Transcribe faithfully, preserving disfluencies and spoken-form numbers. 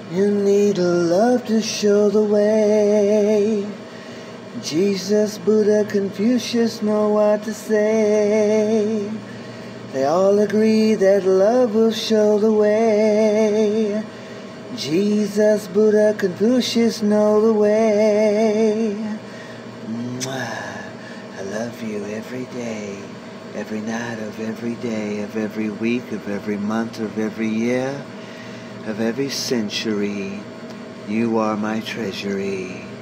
You need a love to show the way. Jesus, Buddha, Confucius know what to say. They all agree that love will show the way. Jesus, Buddha, Confucius know the way. Mwah. I love you every day, every night of every day, of every week, of every month, of every year, of every century. You are my treasury.